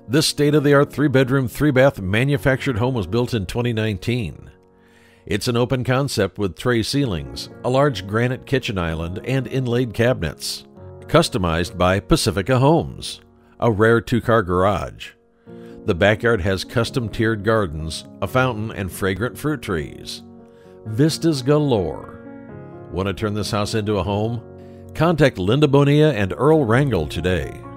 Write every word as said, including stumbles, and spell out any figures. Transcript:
This state-of-the-art three-bedroom, three-bath manufactured home was built in twenty nineteen. It's an open concept with tray ceilings, a large granite kitchen island, and inlaid cabinets. Customized by Pacifica Homes, a rare two-car garage. The backyard has custom tiered gardens, a fountain, and fragrant fruit trees. Vistas galore. Want to turn this house into a home? Contact Linda Bonilla and Earl Rangel today.